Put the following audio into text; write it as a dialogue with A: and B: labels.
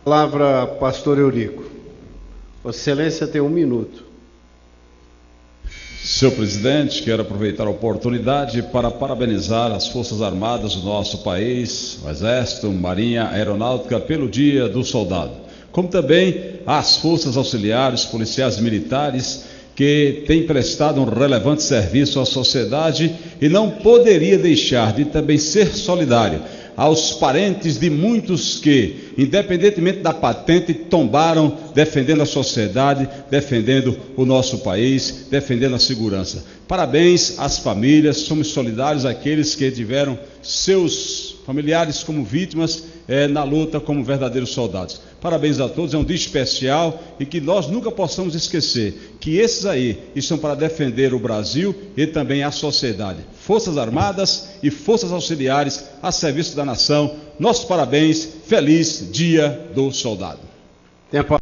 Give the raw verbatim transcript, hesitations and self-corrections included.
A: Palavra, pastor Eurico. Vossa Excelência tem um minuto.
B: Senhor presidente, quero aproveitar a oportunidade para parabenizar as Forças Armadas do nosso país, o Exército, Marinha, Aeronáutica, pelo Dia do Soldado, como também as Forças Auxiliares, policiais militares, que têm prestado um relevante serviço à sociedade, e não poderia deixar de também ser solidário aos parentes de muitos que, independentemente da patente, tombaram defendendo a sociedade, defendendo o nosso país, defendendo a segurança. Parabéns às famílias, somos solidários àqueles que tiveram seus familiares como vítimas é, na luta como verdadeiros soldados. Parabéns a todos, é um dia especial e que nós nunca possamos esquecer que esses aí estão para defender o Brasil e também a sociedade. Forças Armadas e Forças Auxiliares a serviço da nação. Nossos parabéns, feliz Dia do Soldado.
A: Tem a palavra.